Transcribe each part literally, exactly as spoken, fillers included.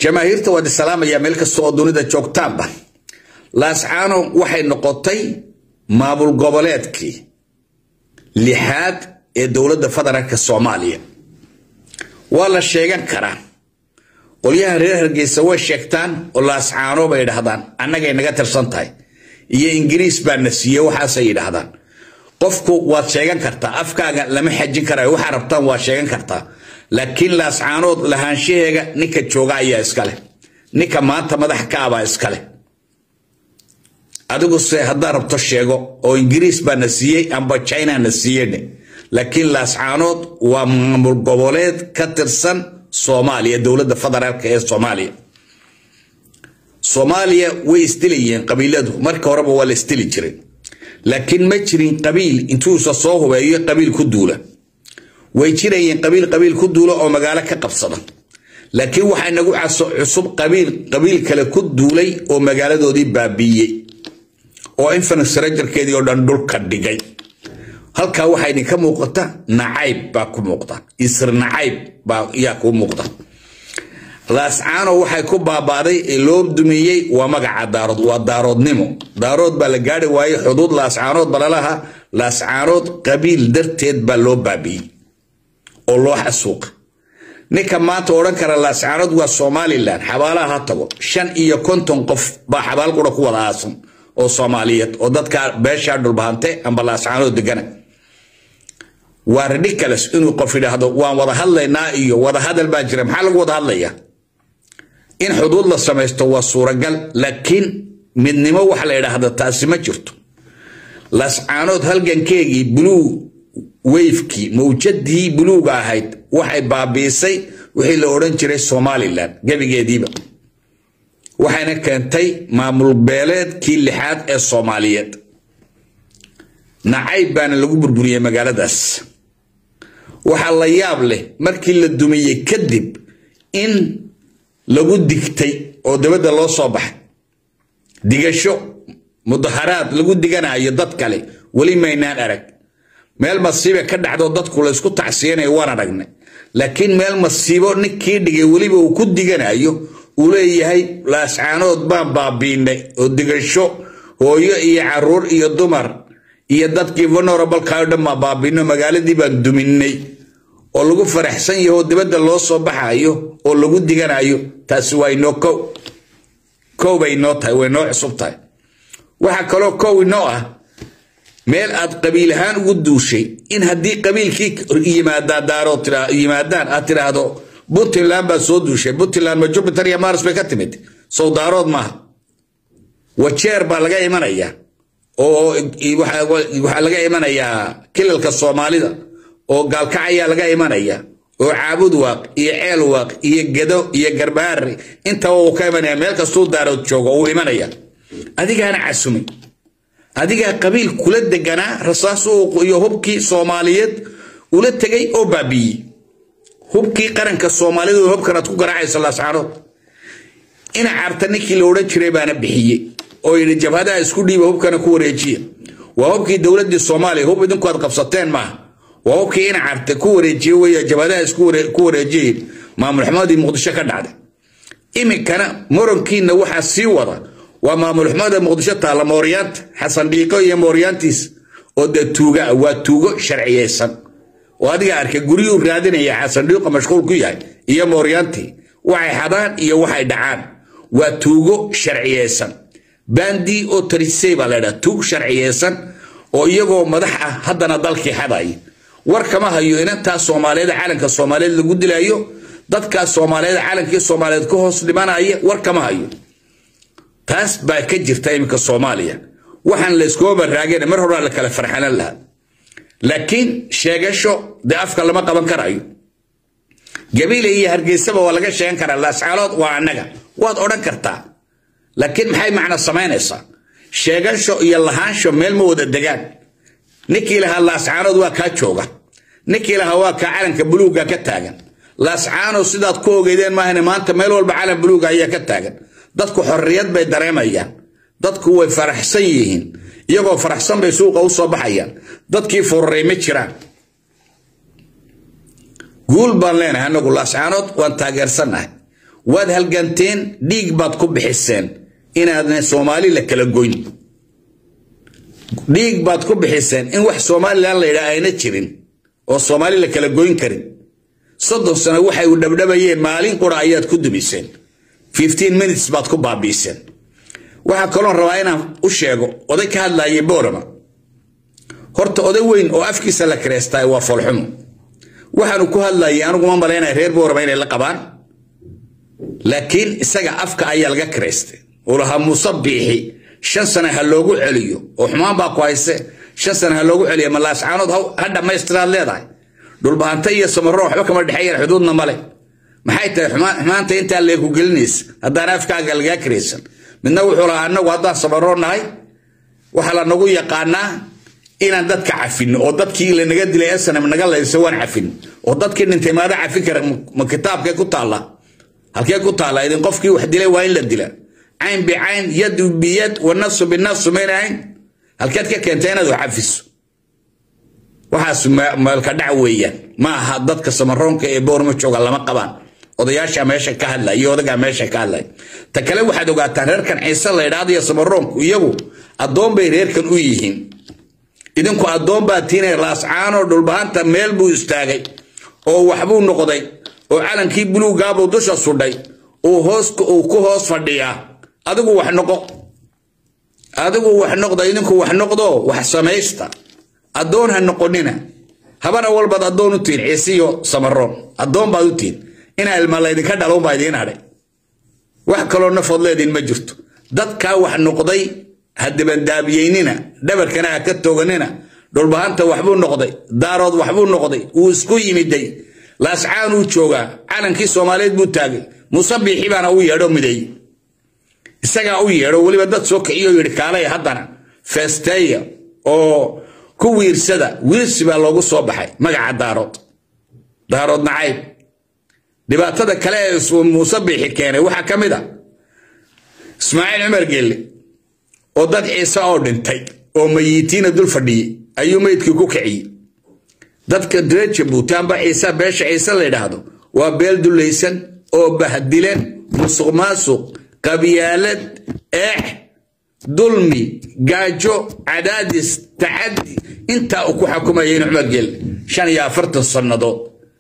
jamaahiirta wadi salaam ayaa meel kasta oo dunida joogtaanba laascaano waxay noqotay maamul goboleedkii lixaad ee dowladda federaalka Soomaaliya waa la sheegan karaa qolyaha reer Hargeysa way sheegtaan oo laascaano bay yiraahdaan annaga inaga tirsan tahay iyo Ingiriis baa nasiye waxaas ay yiraahdaan qofku waad sheegan kartaa afkaaga lama xajin karayo waxa rabtaan waa sheegan kartaa laakiin laascaanood lahaanshaheega ninka jooga ayaa iska leh ninka maanta madax ka aba iska leh adigu se hadaa rabto sheego oo Ingiriis baa nasiyay amba China nasiyay laakiin laascaanood waa maamul goboleed ka tirsan Soomaaliya dowladda federaalka ee Soomaaliya Soomaaliya way isdilayeen qabiiladu marka horeba waa la isdili jiray laakiin ma jirin qabiil intuu soo hubeeyo qabiil ku duula way jirayeen qabiil qabiil ku duula oo magaalo ka qabsada laakiin waxa inagu cusub qabiil qabiil kale ku duulay oo magaaladoodii baabiyay oo infrastructure-keedii oo dhan dhulka dhigay halka waxa idin ka muuqata nacayb baa ku muuqda isir nacayb baa yaa ku muuqda laascaano waxay ku baabaaday ee loo dumiyay waa magaca daarood waa daaroodnimo daarood baa la gaari waayay xuduud laascaanood balalaha laascaanood qabiil darteed baa loo baabiyay oo loo xasuuq ninka maanta oran kara laascaanood waa Somaliland xabaalaha tago shan iyo konton qof baa xabaal qura ku wada aasan oo Soomaaliyeed oo dadka beesha dhulbaante amba laascaanood degan waa ridiculous inuu qof yiraahdo waan wada hadlaynaa iyo wada hadal baa jira maxaa lagu wada hadlayaa in xuduud la sameesto waa suuragal laakiin midnimo wax la yiraahdo taasi ma jirto laascaanood halgankeegii blue wave-kii mawjadii buluuga ahayd waxay baabiisay wixii la oran jiray Somaliland gabigeediiba waxayna keentay maamul beeleedkii lixaad ee Soomaaliyeed nacayb baana lagu burburiyay magaaladaas waxa la yaab leh markii la dumiyay kadib in lagu digtay oo dibadda loo soo baxay digasho mudaharaad lagu diganayo dad kale wali maynaan arag meel masiibo ka dhacdo dadku la isku tacsiinay waan aragnay laakiin meel masiibo ninkii dhigay waliba uu ku diganayo uu leeyahay laascaanood baan baabiinay oo digasho hooyo iyo caruur iyo dumar iyo dadkii vulnerable ka dhama baabiino magaaladii baan duminay oo lagu faraxsan yahay dibadda loo soo baxayo oo lagu diganayo taasi way noo ko ko bay noo tahay way noo cusub tahay waxa kale oo ko inoo ah meel aad qabiil ahaan ugu duushay in hadii qabiilkii yimaada daaro tira yimaadaan aad tiraahdo Puntland baa soo duushay Puntland ma Jupiter iyo Mars bay ka timid soo daarood ma wajeer baa laga imanaya oo waxa waxa laga imanaya kilalka Soomaalida oo gaalkacaya laga imanaya oo caabud waaq iyo ceel waaq iyo gedo iyo garbaar inta uu ka imanaya meel kasto daarood joogo oo imanaya adigaana casumay adiga qabiil kula degana rasaas iyo hubkii Soomaaliyeed ula tagay oo baabiyi hubkii qaranka Soomaaliyeed oo hubkan aad ku garaacayso laascaanood ina cartanikii la oran jiray baana bixiyay oo yiri jabhada isku dhiiba hubkana ku wareejiya waa hubkii dawladda Soomaaliya hub idinku aad qabsateen ma waa hubkii ina carta ku wareejiyo way jabhada isku ku wareejiyay maamul xamaadi Muqdisho ka dhacday iminkana moronkiina waxa sii wada waa maamul xamaadi Muqdisho taala mooriyant Xasan Dhiiqo iyo mooriyantiis oo de tuuga waa tuugo sharciyeysan oo adiga arkay guriyo raadinaya Xasan Dhiiqo mashquul ku yahay iyo mooriyanti waxay xadaan iyo waxay dhacaan waa tuugo sharciyeysan bandi oo tarisay baa leedahay tuug sharciyeysan oo iyagoo madax ah haddana dalkii xaday war kama hayo inta Soomaaliyeed caalanka Soomaaliyeed lagu dilayo dadka Soomaaliyeed caalanka Soomaaliyeed ku hoos dhimanaya war kama hayo taas baa ka jirta imka Soomaaliya waxaan la isku baraageen mar hore la kala farxanan lahaa laakiin sheegasho de afka lama qaban karayo gabiil iyo Hargeysa waa laga sheegan karaa laascaanood waa annaga waad oran kartaa laakiin maxay macna sameynaysaa sheegasho iyo lahaansho meel ma wada degaan ninkii laha laascaanood waa ka jooga ninkii laha waa ka calanka buluuga ka taagan laascaanood sidaad ku ogeydeen maahane maanta meel walba calan buluuga ayaa ka taagan dadku xorriyad bay dareemayaan dadku way faraxsan yihiin iyagoo faraxsan bay suuqa u soo baxayaan dadkii furray ma jiraan guul baan leenahay anagu laascaanood waan taageersanahay واد هالجنتين ديك باد كوب حسين إن هذا سومالي لك لجوين ديك باد كوب حسين إن واحد سومالي لا لا إلى أين تشرين والصومالي لك لجوين كريم صدق سنة واحد ودبدبة يه مالين قرآيات كده بيسين fifteen minutes باد كوب بيسين واحد كلون رواينا وشيء وذيك هذا يبورما هرت أدوين أو أفكي سلا كريستا وفرحهم waxaanu ku hadlayay anigu ma maleynay reer boorba inay la qabaan laakiin isaga afka ayaa laga kareystay oo laha musabbiixi shan sano ha loogu celiyo oo xumaan baa ku hayse shan sano ha loogu celiyo malaas caanood ha dhameystiraad leedahay dhul baanta iyo samaro waxba kama dhaxeeyay xuduudna male maxay tahay xumaanta inta la ku gelinays haddana afkaaga laga kareysan midna wuxuu lahaa anagu haddaan samaro nahay waxa la nagu yaqaanaa inaan dadka cafin oo dadkii la naga dilay asana naga leeyso waan cafin oo dadkii dhintay maada cafin kara ma kitaabka ku taala halkee ku taala idin qofkii wax dilay waa in la dila ayn bi ayn yad bi yad wa nafs bi nafs meerayn halkeed ka keentay inaad wax cafiso waxaas maalka dhacweeya ma aha dadka samaroonka ee boorma jooga lama qabaan odayaasha meesha ka hadlay iyo odaga meesha ka hadlay ta kale waxaad ogaataan reerkan ciise la yiraahdo samaroonku iyagu adoon bay reerkan u yihiin idinku adoon baa tiinay raas caano dhulbaanta meel buu istaagay oo waxbuu noqday oo calankii buluuga buu dusha sudhay oo hoos oo ku hoos fadhiya adigu wax noqo adigu wax noqdo idinku wax noqdo wax sameeysta adoon ha noqonina habana walba adoon u tiin ciisiyo samaroon adoon baa u tiin ina ilmalaydi ka dhalo baa idin haray wax kale oo nafadleedin ma jirto dadka wax noqday hadban daabiyeynina dhabarkana ka tooganina dhulbaanta waxbuu noqday daarood waxbuu noqday uu isku yimiday laascaan uu jooga calankii Soomaaliyeed buu taagay musabbiixi baana uu yeedho miday isaga uu yeedho waliba dad soo kiciyo yiri kaalay haddana feestaya oo ku wiirsada wiirsi baa loogu soo baxay magaca daarood daarood nacayb dhibaatada kale ee musabbiixi keenay waxa kamid ah Ismaaciil Umar Geelle oo dad ciise oo dhintay oo mayiitiina dul fadhiyay ayuu meedkii ku kiciyay dadka dereje buutaanba ciise beesha ciise la yiraahdo waa beel dulaysan oo bahdileen musuqmaasuq qabiyaalad eh dulmi gaajo cadaadis tacaddi inta uu ku xukumayay Umar Geelle shan iyo afartan sanadood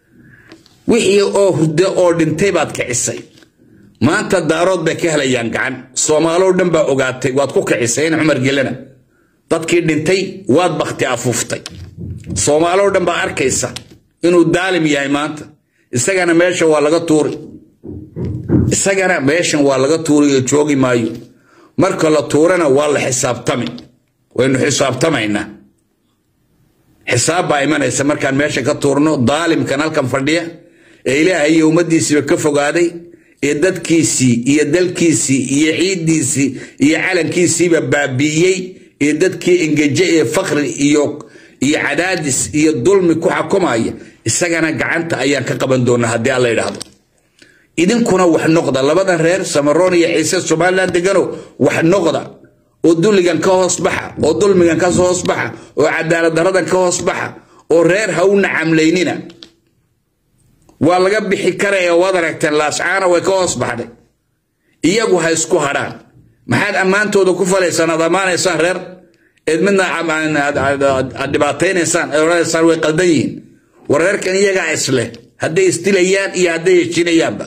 wixii oo hurdo oo dhintay baad kicisay maanta daarood bay ka helayaan gacan Soomaaliyo dhan baa ogaatay waad ku kicisay Umar Geelena dadkii dhintay waad baqti afuuftay Soomaaliyo dhan baa arkaysa inuu daalim yahay maanta isagana meesha waa laga tuuri isagana meesha waa laga tuuri joogi maayo marka la tuurana waa la xisaabtami waynu xisaabtamayna xisaab baa imanaysa markaan meesha ka tuurno daalimkan halkan fadhiya ee Ilaahay iyo ummadiisa ka fogaaday ee dadkiisii iyo dalkiisii iyo ciidiisii iyo calankiisii baabiyay ee dadkii engeje ee faqri iyo iyo cadaadis iyo dulmi ku xukumaya isagana gacanta ayaan ka qaban doonaa hadii alla yiraahdo idinkuna wax noqda labadan reer Samaroon iyo Ciise Soomaaliland degano wax noqda oo duligan ka hoos baxa oo dulmigan ka hoos baxa oo cadaalad daradan ka hoos baxa oo reer ha u nacamleynina waa laga bixi karay wada ragtan laascaana way ka hoos baxday iyagu ha isku haraan maxaad amaantooda ku falaysan adamaanaysan reer idmina amaan dhibaataynaysan oranaysan way qaldan yihiin wareerkan iyaga isle haday istilayaan iyo haday heshiinayaanba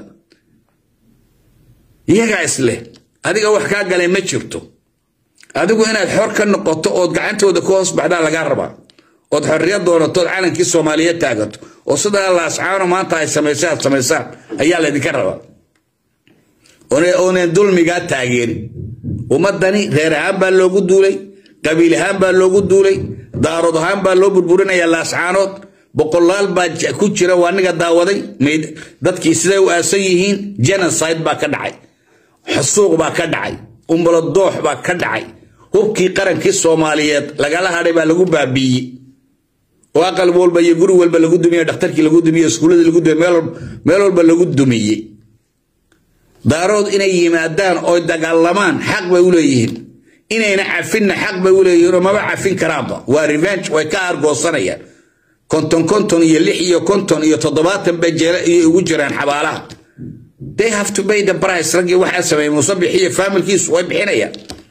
iyaga isle adiga wax ka galay ma jirto adigu inaad xor ka noqoto oo gacantooda ka hoos baxda laga rabaa oo xorriyad doonato calankii Soomaaliyeed taagato oo sida laascaano maanta ay sameeyaan sameeyaan ayaa la idinka rabaa oo oo dulmiga taageer umadani reer ahaan baa loogu duulay qabiil ahaan baa loogu duulay daarood ahaan baa loo burburinaya laascaanood boqolaal baa ku jira waaniga daawaday dadkii siday u aasan yihiin genocide baa ka dhacay xasuuq baa ka dhacay umbalo doox baa ka dhacay hubkii qarankii Soomaaliyeed lagala hadhay baa lagu baabiyay oo aqal walba iyo guri walba lagu dumiyay dhakhtarkii lagu dumiyay iskuulada lagu dumiyay meel meel walba lagu dumiyay daarood inay yimaadaan oo dagaalamaan xaq bay u leeyihiin inayna cafin xaq bay u leeyihiin oo ma cafin karaaba waa revenge way ka argoosanayaan konton konton iyo lix iyo konton iyo toddobaatan bajeela iyo ugu jiraan xabaalaha they have to pay the price. رجي واحد سمي مصبحية فامل كيس ويبحنايا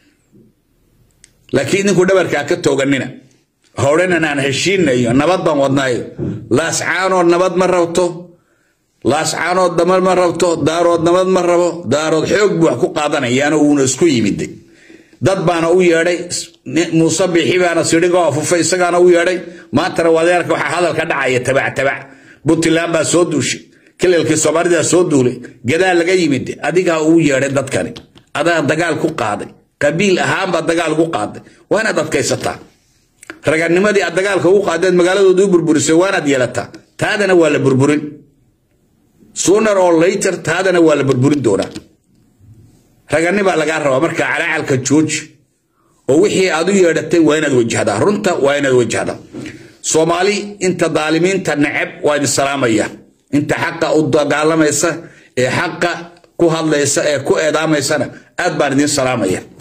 لكن إنكو دبر كاكتو غنينا هورينا نان هشينا يو نبض بان ودنايو لاس عانو نبض مرة لاس عانو دمر مرة دارو نبض مرة دارو حيوك بوحكو قادنا يانو ونسكو يمدي dad baana u yeedhay musabixi baana sidhiga oo fufay isagaana u yeedhay maanta wadeerka waxa hadalka dhacaya tabac tabac Puntland baa soo duushay kilalkii Soomaalida soo duulay gadaal laga yimid adiga u yeedhay dadkani adaa dagaal ku qaaday qabiil ahaan baa dagaal ku qaaday waana dadkaysataa raganimadii aad dagaalka u qaadeen magaaladooda u burburisay waana yeelataa taadana waa la burburin sooner or later taadana waa la burburin doonaa ragani baa laga rabaa marka calaalka jooji oo wixii aad u yeedhatay waa inaad wajahdaa runta waa inaad wajahdaa Soomaali inta daalimiinta nacab waa in salaamaya inta xaqa u dagaalamaysa ee xaqa ku hadlaysa ee ku eedaamaysa aad baan idin salaamaya